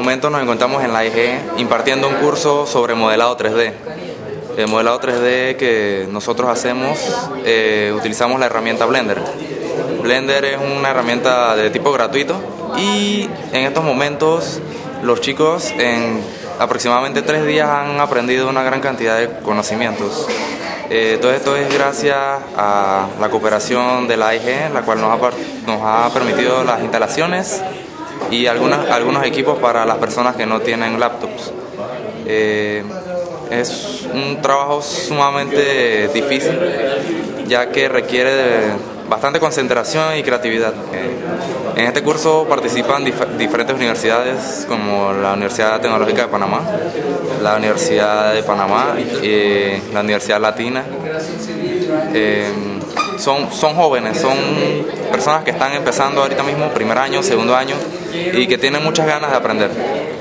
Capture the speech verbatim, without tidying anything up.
momento nos encontramos en la I G impartiendo un curso sobre modelado tres D. El modelado tres D que nosotros hacemos, eh, utilizamos la herramienta Blender. Blender es una herramienta de tipo gratuito y en estos momentos los chicos en aproximadamente tres días han aprendido una gran cantidad de conocimientos. Eh, todo esto es gracias a la cooperación de la I G, la cual nos ha, nos ha permitido las instalaciones y algunas, algunos equipos para las personas que no tienen laptops. Eh, es un trabajo sumamente difícil, ya que requiere de bastante concentración y creatividad. Eh, en este curso participan dif diferentes universidades como la Universidad Tecnológica de Panamá, la Universidad de Panamá, eh, la Universidad Latina. Eh, son, son jóvenes, son personas que están empezando ahorita mismo, primer año, segundo año, y que tienen muchas ganas de aprender.